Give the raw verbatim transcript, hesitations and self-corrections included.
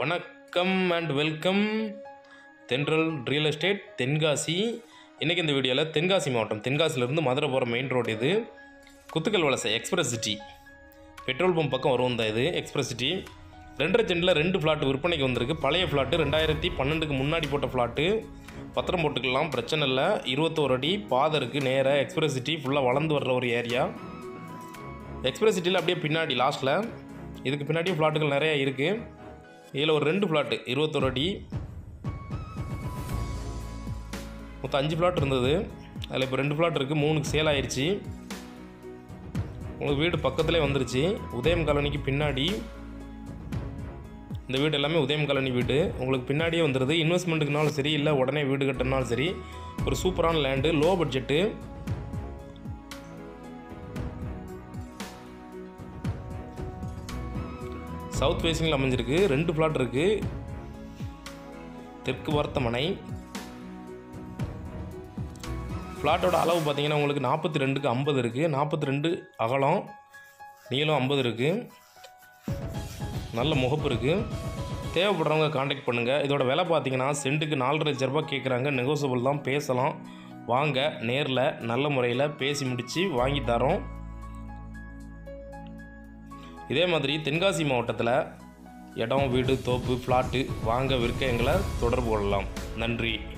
வணக்கம் and welcome Thendral real estate Tenkasi. இன்றைக்கி இந்த வீடியோவில் தென்காசி மாவட்டம் தென்காசியிலேருந்து மதுரை போகிற மெயின் ரோடு இது. Kuthukkalvalasai express city petrol pump பக்கம் வரும் தான் இது எக்ஸ்பிரஸ் சிட்டி. ரெண்டரை சென்டில் ரெண்டு ஃப்ளாட்டு விற்பனைக்கு வந்திருக்கு. பழைய ஃப்ளாட்டு ரெண்டாயிரத்தி பன்னெண்டுக்கு முன்னாடி போட்ட ஃப்ளாட்டு. பத்திரம் போட்டுக்கலாம், பிரச்சனை இல்லை. இருபத்தோரு அடி பாதை இருக்குது நேராக. எக்ஸ்பிரஸ் சிட்டி ஃபுல்லாக வளர்ந்து வர்ற ஒரு ஏரியா. எக்ஸ்பிரஸ் சிட்டியில் அப்படியே பின்னாடி லாஸ்ட்டில் இதுக்கு பின்னாடியும் ஃப்ளாட்டுகள் நிறையா இருக்குது. இதில் ஒரு ரெண்டு ஃப்ளாட்டு இருபத்தொரு அடி, மொத்தம் அஞ்சு ஃப்ளாட் இருந்தது. அதில் இப்போ ரெண்டு ஃப்ளாட் இருக்குது, மூணுக்கு சேல் ஆயிடுச்சு. உங்களுக்கு வீடு பக்கத்துலேயே வந்துருச்சு. உதயம் காலனிக்கு பின்னாடி இந்த வீடு எல்லாமே உதயம் காலனி வீடு உங்களுக்கு பின்னாடியே வந்துடுது. இன்வெஸ்ட்மெண்ட்டுக்குனாலும் சரி, இல்லை உடனே வீடு கட்டினாலும் சரி, ஒரு சூப்பரான லேண்டு, லோ பட்ஜெட்டு. சவுத் ஃபேஸிங்கில் அமைஞ்சிருக்கு. ரெண்டு ஃப்ளாட் இருக்குது. தெற்கு வார்த்த மனை. ஃப்ளாட்டோட அளவு பார்த்தீங்கன்னா உங்களுக்கு நாற்பத்தி ரெண்டுக்கு ஐம்பது இருக்குது. நாற்பத்தி ரெண்டு அகலம், நீளம் ஐம்பது இருக்குது. நல்ல முகப்பு இருக்குது. தேவைப்படுறவங்க காண்டாக்ட் பண்ணுங்கள். இதோட விலை பார்த்தீங்கன்னா சென்ட்டுக்கு நாலரை லட்ச ரூபா கேட்குறாங்க. நெகோசியபிள் தான், பேசலாம். வாங்க, நேரில் நல்ல முறையில் பேசி முடித்து வாங்கி தரோம். இதே மாதிரி தென்காசி மாவட்டத்தில் இடம், வீடு, தோப்பு, ஃப்ளாட்டு வாங்க விற்க எங்களை தொடர்பு கொள்ளலாம். நன்றி.